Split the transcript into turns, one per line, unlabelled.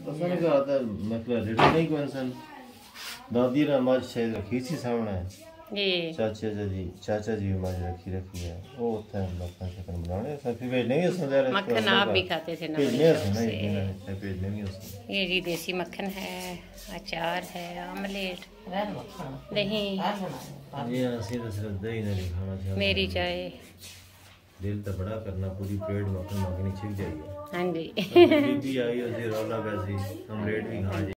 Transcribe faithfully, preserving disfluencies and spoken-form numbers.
असने का आता मतलब रेडी नहीं कोई इंसान दादी ने मज शायद रखी थी सामने
जी
चाचा जी चाचा जी मज रखी रखी है वो उठे मक्खन शकन बनाने सब फिर नहीं समझ रहे
मक्खन आप भी खाते थे ना
नहीं सुना ये पेज नहीं उसमें
ये जी देसी मक्खन है, अचार है, आमलेट, दही,
ये सीधा सिर्फ दही नहीं खाना चाहिए।
मेरी चाय
दिल तो बड़ा करना पूरी प्लेट मक्खन मखनी छिप जाएगी।
हाँ जी
भी आई उसी रौला वैसी हम लेट भी खा